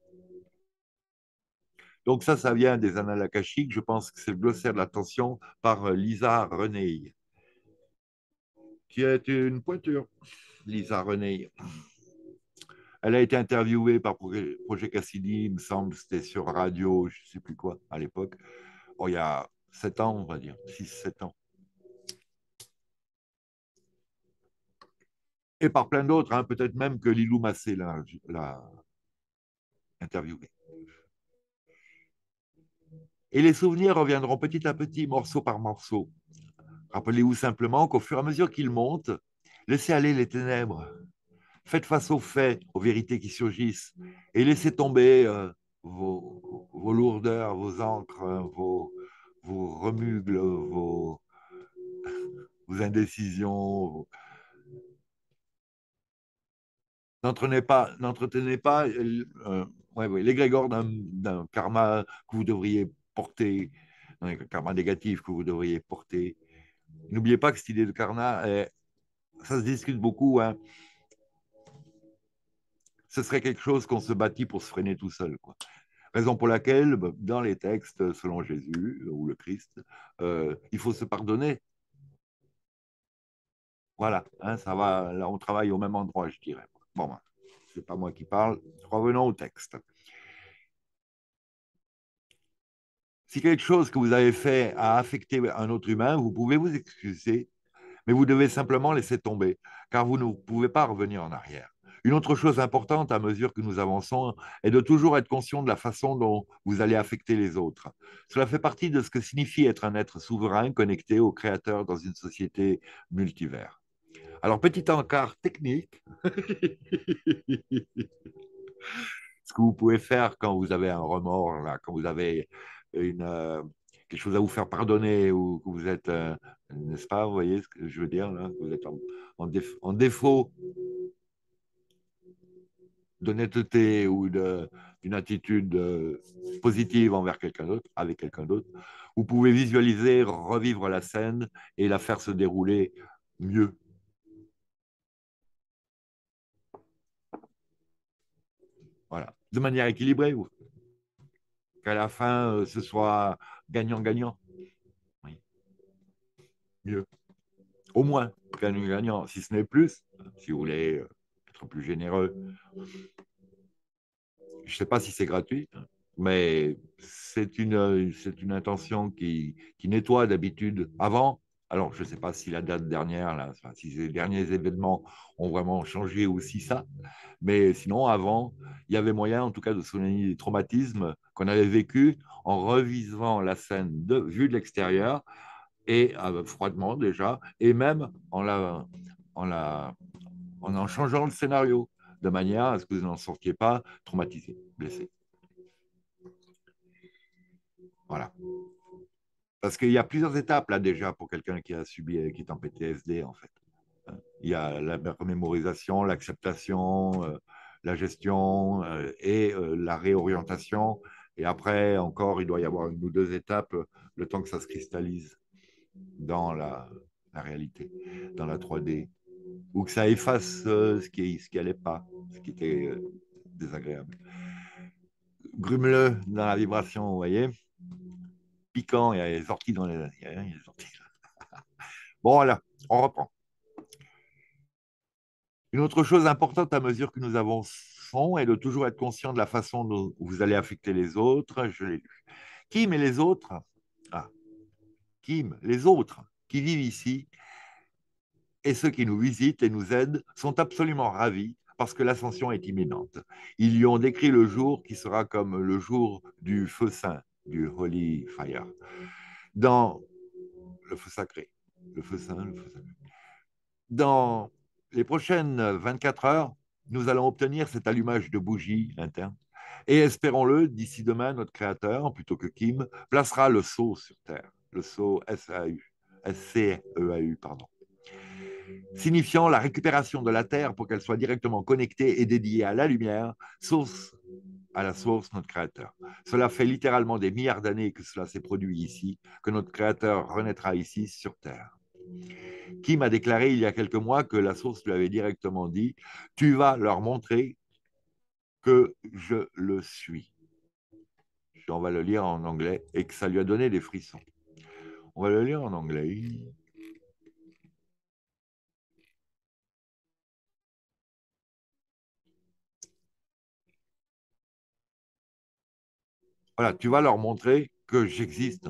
Donc ça, ça vient des Annales akashiques. Je pense que c'est le glossaire de l'attention par Lisa Reney, qui est une pointure. Lisa Reney. Elle a été interviewée par Projet Cassidy, il me semble, c'était sur radio, je ne sais plus quoi, à l'époque. Oh, il y a sept ans, on va dire, six sept ans. Et par plein d'autres, hein, peut-être même que Lilou Massé l'a interviewée. Et les souvenirs reviendront petit à petit, morceau par morceau. Rappelez-vous simplement qu'au fur et à mesure qu'ils montent, laissez aller les ténèbres. Faites face aux faits, aux vérités qui surgissent, et laissez tomber euh, vos, vos, lourdeurs, vos encres, vos, vos remugles, vos, vos indécisions. Vos... N'entretenez pas, n'entretenez pas euh, euh, ouais, ouais, l'égrégore d'un karma que vous devriez porter, un karma négatif que vous devriez porter. N'oubliez pas que cette idée de karma, eh, ça se discute beaucoup. Hein. Ce serait quelque chose qu'on se bâtit pour se freiner tout seul. Quoi. Raison pour laquelle, dans les textes, selon Jésus ou le Christ, euh, il faut se pardonner. Voilà, hein, ça va, là on travaille au même endroit, je dirais. Bon, ben, c'est pas moi qui parle. Revenons au texte. Si quelque chose que vous avez fait a affecté un autre humain, vous pouvez vous excuser, mais vous devez simplement laisser tomber, car vous ne pouvez pas revenir en arrière. Une autre chose importante à mesure que nous avançons est de toujours être conscient de la façon dont vous allez affecter les autres. Cela fait partie de ce que signifie être un être souverain connecté au Créateur dans une société multivers. Alors, petit encart technique, ce que vous pouvez faire quand vous avez un remords, là, quand vous avez une, euh, quelque chose à vous faire pardonner ou que vous êtes, euh, n'est-ce pas, vous voyez ce que je veux dire, là, vous êtes en, en, déf en défaut d'honnêteté ou d'une attitude euh, positive envers quelqu'un d'autre, avec quelqu'un d'autre, vous pouvez visualiser, revivre la scène et la faire se dérouler mieux. Voilà. De manière équilibrée, qu'à la fin, euh, ce soit gagnant-gagnant. Oui. Mieux. Au moins, gagnant-gagnant. Si ce n'est plus, si vous voulez euh, être plus généreux, je ne sais pas si c'est gratuit, mais c'est une, c'est une intention qui, qui nettoie d'habitude avant. Alors, je ne sais pas si la date dernière, là, enfin, si les derniers événements ont vraiment changé aussi ça, mais sinon, avant, il y avait moyen, en tout cas, de soigner les traumatismes qu'on avait vécus en revivant la scène de, vue de l'extérieur et euh, froidement déjà, et même en la, en la, en en changeant le scénario de manière à ce que vous n'en sortiez pas traumatisé, blessé. Voilà. Parce qu'il y a plusieurs étapes là déjà pour quelqu'un qui a subi, qui est en P T S D en fait. Il y a la remémorisation, l'acceptation, euh, la gestion euh, et euh, la réorientation. Et après, encore, il doit y avoir une ou deux étapes, le temps que ça se cristallise dans la, la réalité, dans la trois D, ou que ça efface euh, ce qui ce qui allait pas, ce qui était euh, désagréable. Grumeleux dans la vibration, vous voyez, piquant, il y a les orties dans les... Il y a les orties. Bon, voilà, on reprend. Une autre chose importante à mesure que nous avançons est de toujours être conscient de la façon dont vous allez affecter les autres. Je l'ai lu. Kim et les autres, ah, Kim, les autres qui vivent ici et ceux qui nous visitent et nous aident sont absolument ravis parce que l'ascension est imminente. Ils lui ont décrit le jour qui sera comme le jour du feu saint, du Holy Fire, dans le feu sacré. Le feu saint, le feu sacré. Dans les prochaines vingt-quatre heures, nous allons obtenir cet allumage de bougie interne. Et espérons-le, d'ici demain, notre créateur, plutôt que Kim, placera le sceau sur Terre, le sceau S A U, S C E A U, pardon, signifiant la récupération de la Terre pour qu'elle soit directement connectée et dédiée à la lumière, source à la source, notre créateur. Cela fait littéralement des milliards d'années que cela s'est produit ici, que notre créateur renaîtra ici sur Terre. Kim a déclaré il y a quelques mois que la source lui avait directement dit: tu vas leur montrer que je le suis. On va le lire en anglais et que ça lui a donné des frissons. On va le lire en anglais. Voilà, tu vas leur montrer que j'existe,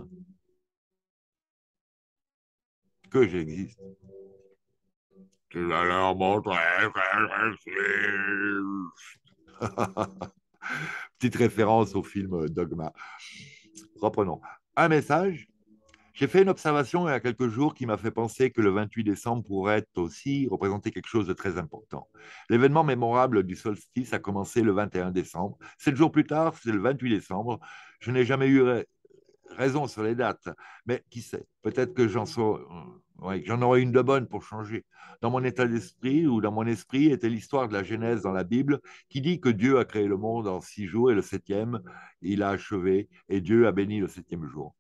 que j'existe. Tu vas leur montrer que j'existe. Petite référence au film Dogma. Reprenons. Un message. J'ai fait une observation il y a quelques jours qui m'a fait penser que le vingt-huit décembre pourrait aussi représenter quelque chose de très important. L'événement mémorable du solstice a commencé le vingt et un décembre. Sept jours plus tard, c'est le vingt-huit décembre. Je n'ai jamais eu raison sur les dates, mais qui sait, peut-être que j'en so... ouais, j'en aurai une de bonne pour changer. Dans mon état d'esprit ou dans mon esprit était l'histoire de la Genèse dans la Bible qui dit que Dieu a créé le monde en six jours et le septième, il a achevé et Dieu a béni le septième jour.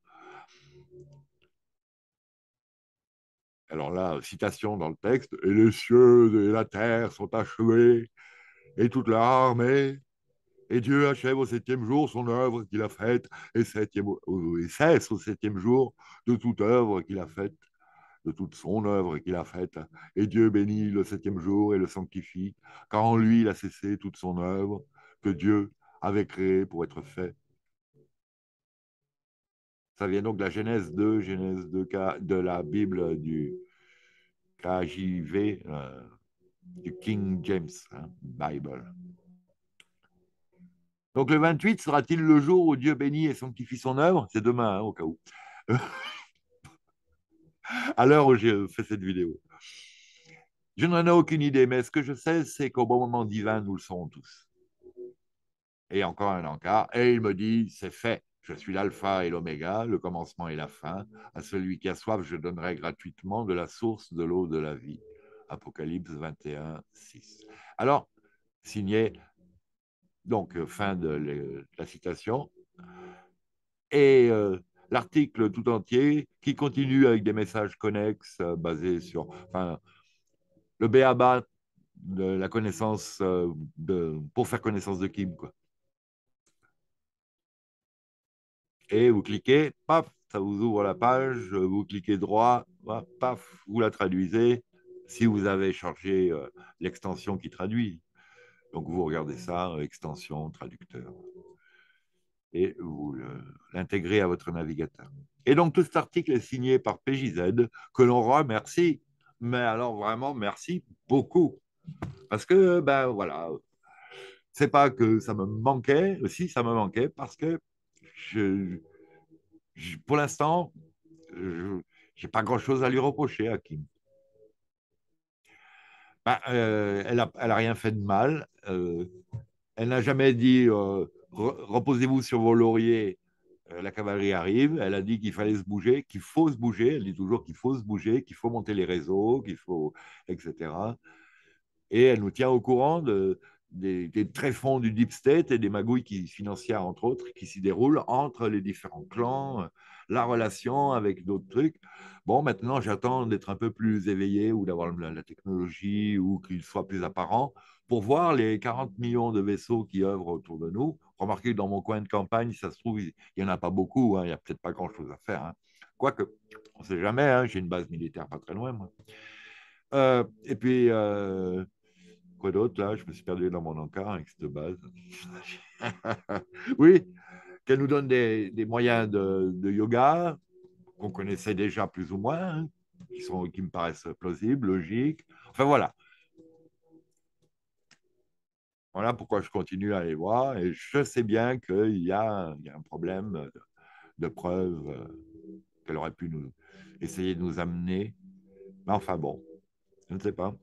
Alors là, citation dans le texte: et les cieux et la terre sont achevés et toute leur armée. Et Dieu achève au septième jour son œuvre qu'il a faite et, septième, et cesse au septième jour de toute œuvre qu'il a faite, de toute son œuvre qu'il a faite. Et Dieu bénit le septième jour et le sanctifie, car en lui il a cessé toute son œuvre que Dieu avait créée pour être fait. Ça vient donc de la Genèse deux, Genèse deux, de la Bible du K J V, euh, du King James hein, Bible. Donc le vingt-huit sera-t-il le jour où Dieu bénit et sanctifie son œuvre? C'est demain, hein, au cas où. À l'heure où j'ai fait cette vidéo. Je n'en ai aucune idée, mais ce que je sais, c'est qu'au bon moment divin, nous le serons tous. Et encore un encart, et il me dit, c'est fait. Je suis l'alpha et l'oméga, le commencement et la fin. À celui qui a soif, je donnerai gratuitement de la source de l'eau de la vie. Apocalypse vingt et un, six. Alors, signé, donc, fin de la citation. Et euh, l'article tout entier qui continue avec des messages connexes euh, basés sur enfin, le b a ba de la connaissance euh, de, pour faire connaissance de Kim. Quoi. Et vous cliquez, paf, ça vous ouvre la page, vous cliquez droit, paf, vous la traduisez si vous avez chargé euh, l'extension qui traduit. Donc vous regardez ça, extension, traducteur. Et vous l'intégrez à votre navigateur. Et donc, tout cet article est signé par P J Z, que l'on remercie. Mais alors, vraiment, merci beaucoup. Parce que, ben voilà, c'est pas que ça me manquait, aussi ça me manquait, parce que je, je, pour l'instant, je n'ai pas grand-chose à lui reprocher à Kim. Ben, euh, elle n'a elle a rien fait de mal. Euh, elle n'a jamais dit euh, reposez-vous sur vos lauriers, euh, la cavalerie arrive. Elle a dit qu'il fallait se bouger, qu'il faut se bouger. Elle dit toujours qu'il faut se bouger, qu'il faut monter les réseaux, qu'il faut, et cetera. Et elle nous tient au courant de, des, des tréfonds du deep state et des magouilles qui, financières, entre autres, qui s'y déroulent entre les différents clans, la relation avec d'autres trucs. Bon, maintenant, j'attends d'être un peu plus éveillé ou d'avoir la, la technologie ou qu'il soit plus apparent pour voir les quarante millions de vaisseaux qui œuvrent autour de nous. Remarquez que dans mon coin de campagne, ça se trouve, il n'y en a pas beaucoup, hein, il n'y a peut-être pas grand-chose à faire. Hein. Quoique, on ne sait jamais, hein, j'ai une base militaire pas très loin, moi. Euh, et puis, euh, quoi d'autre là? Je me suis perdu dans mon encart avec cette base. Oui, qu'elle nous donne des, des moyens de, de, yoga qu'on connaissait déjà plus ou moins, hein, qui, sont, qui me paraissent plausibles, logiques. Enfin voilà. Voilà pourquoi je continue à aller voir. Et je sais bien qu'il y a, il y a un problème de, de preuve euh, qu'elle aurait pu nous essayer de nous amener. Mais enfin bon, je ne sais pas.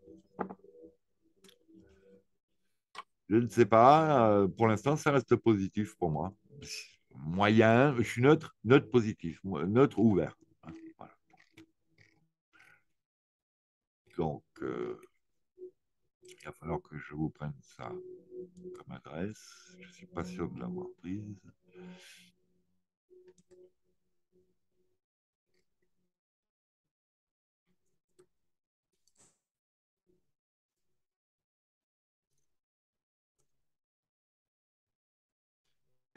Je ne sais pas. Euh, pour l'instant, ça reste positif pour moi. Moyen, je suis neutre, neutre positif, neutre ouvert. Voilà. Donc, euh, il va falloir que je vous prenne ça comme adresse. Je ne suis pas sûr de l'avoir prise.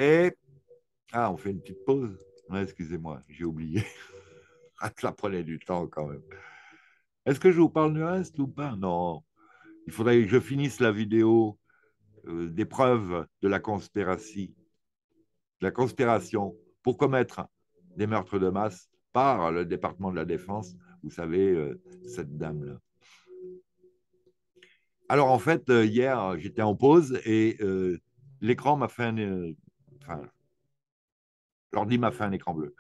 Et, ah, on fait une petite pause. Ouais, excusez-moi, j'ai oublié. Ça prenait du temps quand même. Est-ce que je vous parle du reste ou pas? Non. Il faudrait que je finisse la vidéo euh, des preuves de la conspiration, de la conspiration pour commettre des meurtres de masse par le département de la Défense. Vous savez, euh, cette dame-là. Alors en fait, euh, hier, j'étais en pause et euh, l'écran m'a fait un... euh, enfin, l'ordi m'a fait un écran bleu.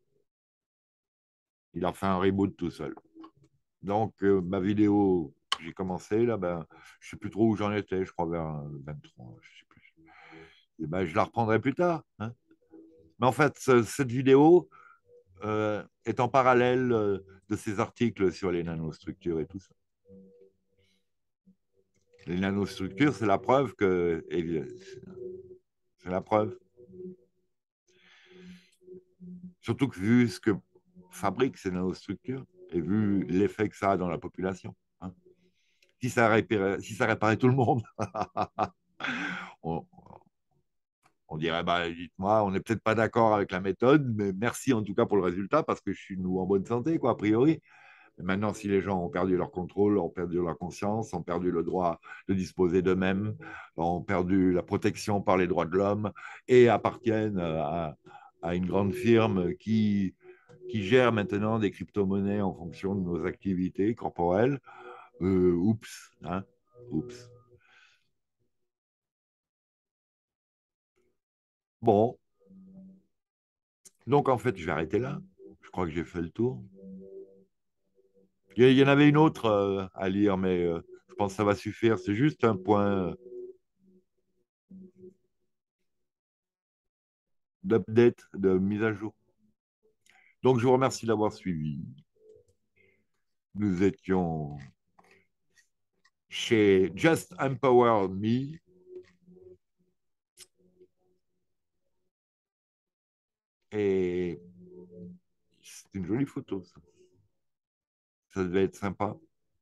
Il a fait un reboot tout seul. Donc, euh, ma vidéo, j'ai commencé, là, ben, je ne sais plus trop où j'en étais, je crois vers vingt-trois, je ne sais plus. Et ben, je la reprendrai plus tard, hein. Mais en fait, ce- cette vidéo euh, est en parallèle euh, de ces articles sur les nanostructures et tout ça. Les nanostructures, c'est la preuve que... C'est la preuve. Surtout que vu ce que fabriquent ces nanostructures et vu l'effet que ça a dans la population, hein. Si ça réparait, si ça réparait tout le monde, on, on dirait, bah, dites-moi, on n'est peut-être pas d'accord avec la méthode, mais merci en tout cas pour le résultat, parce que je suis nous en bonne santé, quoi, a priori. Mais maintenant, si les gens ont perdu leur contrôle, ont perdu leur conscience, ont perdu le droit de disposer d'eux-mêmes, ont perdu la protection par les droits de l'homme et appartiennent à, à une grande firme qui, qui gère maintenant des crypto-monnaies en fonction de nos activités corporelles, euh, oups, hein, oups. Bon, donc en fait, je vais arrêter là. Je crois que j'ai fait le tour. Il y, en avait une autre euh, à lire, mais euh, je pense que ça va suffire. C'est juste un point d'update, de mise à jour. Donc, je vous remercie d'avoir suivi. Nous étions chez Just Empower Me et c'est une jolie photo, ça. Ça devait être sympa.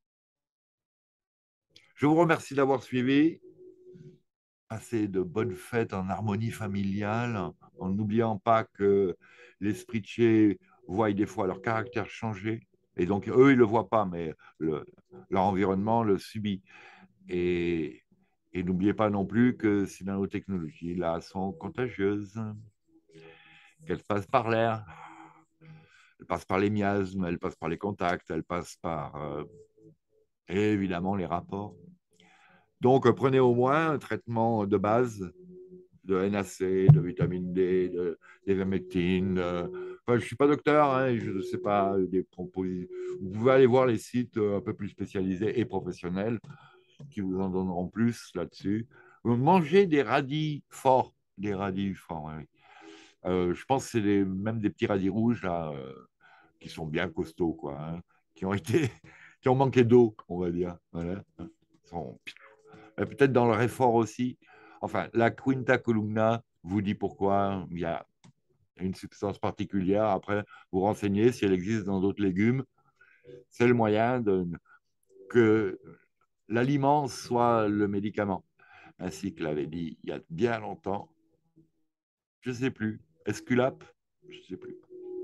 Je vous remercie d'avoir suivi. Passez de bonnes fêtes en harmonie familiale, en n'oubliant pas que les Spritchés voient des fois leur caractère changer. Et donc, eux, ils ne le voient pas, mais le, leur environnement le subit. Et, et n'oubliez pas non plus que ces nanotechnologies-là sont contagieuses, qu'elles passent par l'air, elles passent par les miasmes, elles passent par les contacts, elles passent par, euh, évidemment, les rapports. Donc, euh, prenez au moins un traitement de base de N A C, de vitamine D, de, d'ivermectine. Euh, enfin, je ne suis pas docteur, hein, je ne sais pas des propositions. Vous pouvez aller voir les sites euh, un peu plus spécialisés et professionnels qui vous en donneront plus là-dessus. Mangez des radis forts, des radis forts. Oui. Euh, je pense que c'est des, même des petits radis rouges là, euh, qui sont bien costauds, quoi, hein, qui ont été, qui ont manqué d'eau, on va dire. Voilà. Ils sont peut-être dans le réfort aussi. Enfin, la Quinta columna vous dit pourquoi. Il y a une substance particulière. Après, vous renseignez si elle existe dans d'autres légumes. C'est le moyen de, que l'aliment soit le médicament. Ainsi que l'avait dit il y a bien longtemps. Je ne sais plus. Esculape. Je ne sais plus.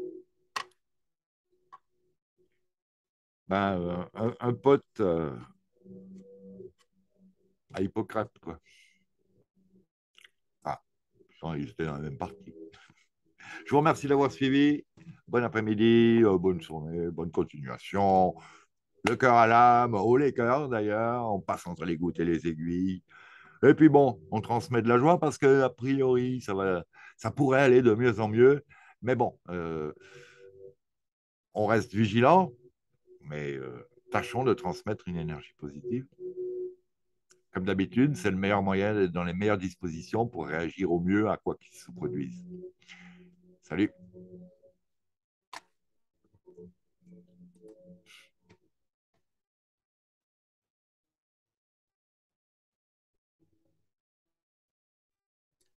Ben, euh, un, un, pote euh, à Hippocrate, quoi. Ah, ils étaient dans la même partie. Je vous remercie d'avoir suivi. Bon après-midi, euh, bonne journée, bonne continuation. Le cœur à l'âme, haut les cœurs d'ailleurs, on passe entre les gouttes et les aiguilles. Et puis bon, on transmet de la joie parce que a priori, ça va, ça pourrait aller de mieux en mieux. Mais bon, euh, on reste vigilant, mais euh, tâchons de transmettre une énergie positive. Comme d'habitude, c'est le meilleur moyen d'être dans les meilleures dispositions pour réagir au mieux à quoi qu'il se produise. Salut!